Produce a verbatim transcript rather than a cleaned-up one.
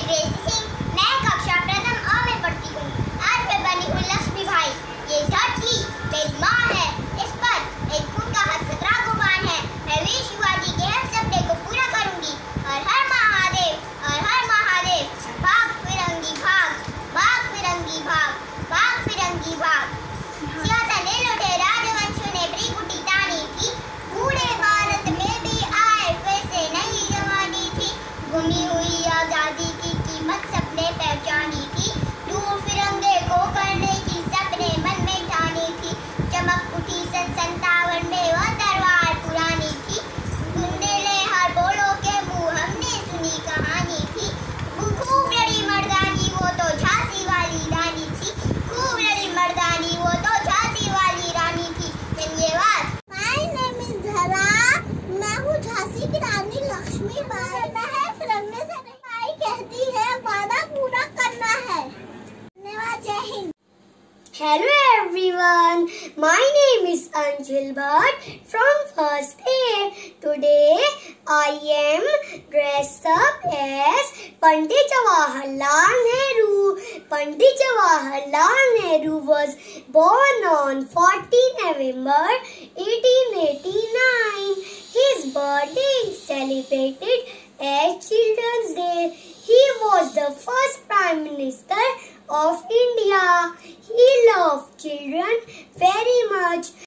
ग्रेसी सिंह। मैं कक्षा प्रथम अ में पढ़ती हूँ। आज मैं बनी हूँ लक्ष्मी भाई। ये धरती मेरी माँ है, इस पर एक खून का खतरा गुमान है। मैं वीर शिवाजी के हर सपने को पूरा करूंगी। हर हर महादेव, हर हर महादेव। भाग फिरंगी भाग, भाग फिरंगी भाग, भाग फिरंगी भाग। सिंहासन ले लौटे राजवंशों ने भ्रिकुटी तानी थी। बूढ़े भारत में भी आए फिर से नई जवानी थी। गुमी हुई आजादी की कीमत सबने पहचानी थी। दूर फिरंगे को करने की सबने मन में ठानी थी। चमक उठी सन संतावन में वह तलवार पुरानी थी। बुंदेले हर बोलों के मुंह हमने सुनी कहानी थी। खूब लड़ी मर्दानी वो तो झांसी वाली रानी थी। खूब लड़ी मर्दानी वो तो झांसी वाली रानी थी। धन्यवाद। My name is धरा। मैं हूँ झांसी की रानी लक्ष्मी बाई। फिरंगे से बाई कहती है वादा पूरा करना है। धन्यवाद। जय Hind. Hello everyone, my name is Anjil Bhatt from first A. Today I am dressed up as Pandit Jawaharlal Nehru. Pandit Jawaharlal Nehru was born on fourteenth November eighteen eighty-nine. His birthday is celebrated as Children's Day. He was the first Prime Minister of India. He loved children very much.